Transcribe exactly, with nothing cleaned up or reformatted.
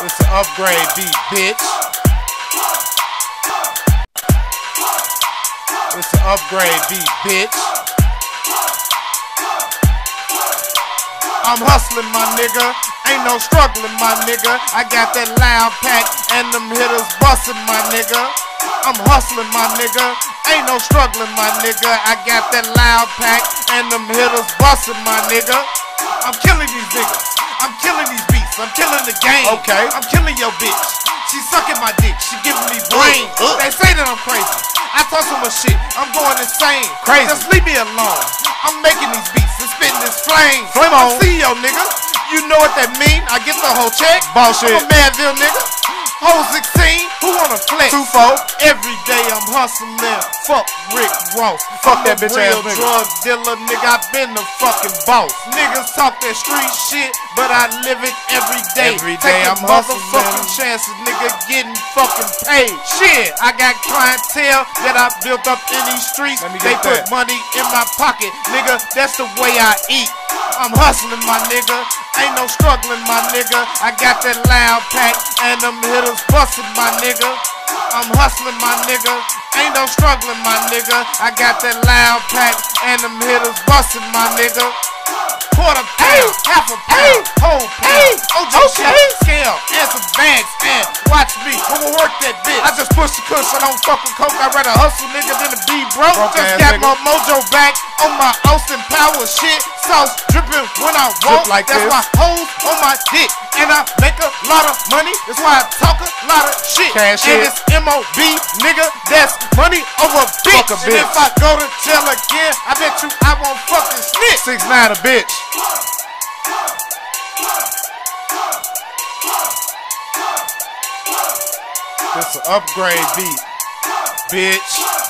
It's an upgrade beat, bitch. It's an upgrade beat, bitch. I'm hustling, my nigga. Ain't no struggling, my nigga. I got that loud pack and them hitters bustin', my nigga. I'm hustling, my nigga. Ain't no struggling, my nigga. I got that loud pack and them hitters bustin', my nigga. I'm killing these niggas. I'm killing these beats. I'm killing the game. Okay. I'm killing your bitch. She sucking my dick. She giving me brain. Uh, uh. They say that I'm crazy. I talk so much shit. I'm going insane. Crazy. Just leave me alone. I'm making these beats and spitting this flame. Flame on. C E O, nigga. You know what that mean? I get the whole check. Bullshit. I'm a Madville nigga. Whole sixteen, who wanna flex? Two four. Every day I'm hustling. Fuck Rick Ross. Fuck I'm that bitch ass nigga. Drug dealer, nigga. I been the fucking boss. Niggas talk that street shit, but I live it every day. Every day Taking I'm motherfucking chances, nigga, getting fucking paid. Shit, I got clientele that I built up in these streets. They put that. money in my pocket, nigga. That's the way I eat. I'm hustling, my nigga. Ain't no struggling, my nigga. I got that loud pack and them hitters bustin', my nigga. I'm hustling, my nigga. Ain't no struggling, my nigga. I got that loud pack and them hitters bustin', my nigga. Quarter pound, half a pound, whole pound. O J okay. Scale and some bags and watch me. I'ma work that bitch. I just push the cushion. I don't fuck with coke. I'd rather hustle, nigga, than to be broke. broke just got nigga. my mojo back on my Austin Power shit. Sauce dripping when I walk. Like That's this. my hoes on my dick. And I make a lot of money. That's why I talk a lot of shit. Cash and shit. It's M O B, nigga. That's money over bitch. Fuck a bitch. And if I go to jail again, I bet you I won't fucking snitch. six nine a bitch. This an upgrade beat, bitch.